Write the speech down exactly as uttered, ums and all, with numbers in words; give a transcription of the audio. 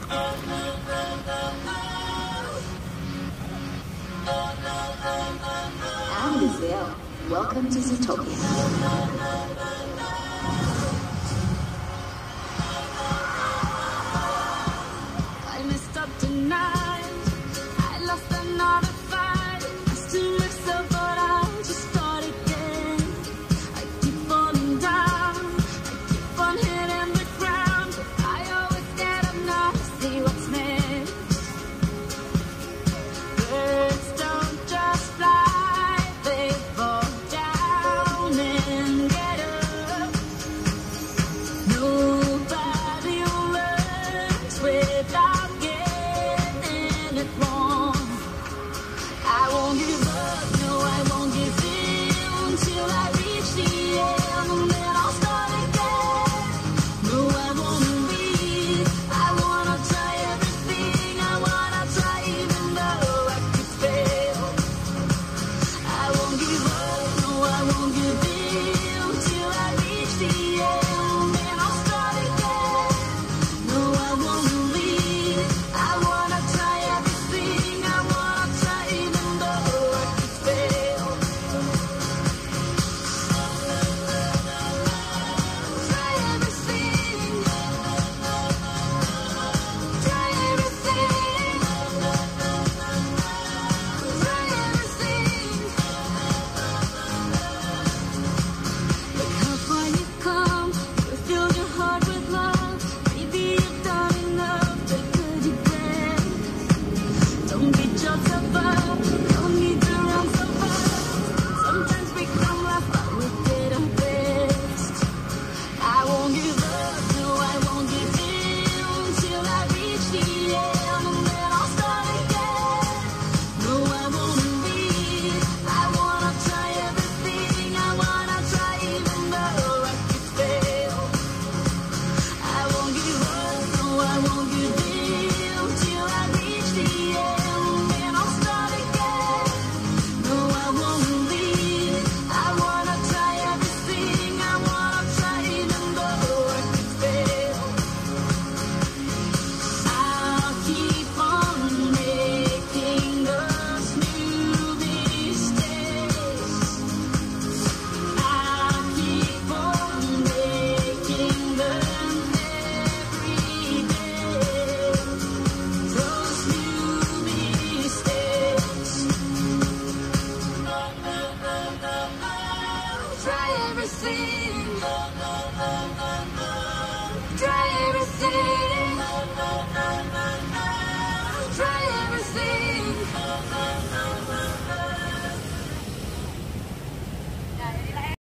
And Israel, welcome to Zootopia. I messed up tonight. I lost another fight. I still mess up, but I'll just start again. I keep falling down. I keep on hitting the ground. But I always get up now to see what's next. Birds don't just fly, they fall down and get up. Nobody learns without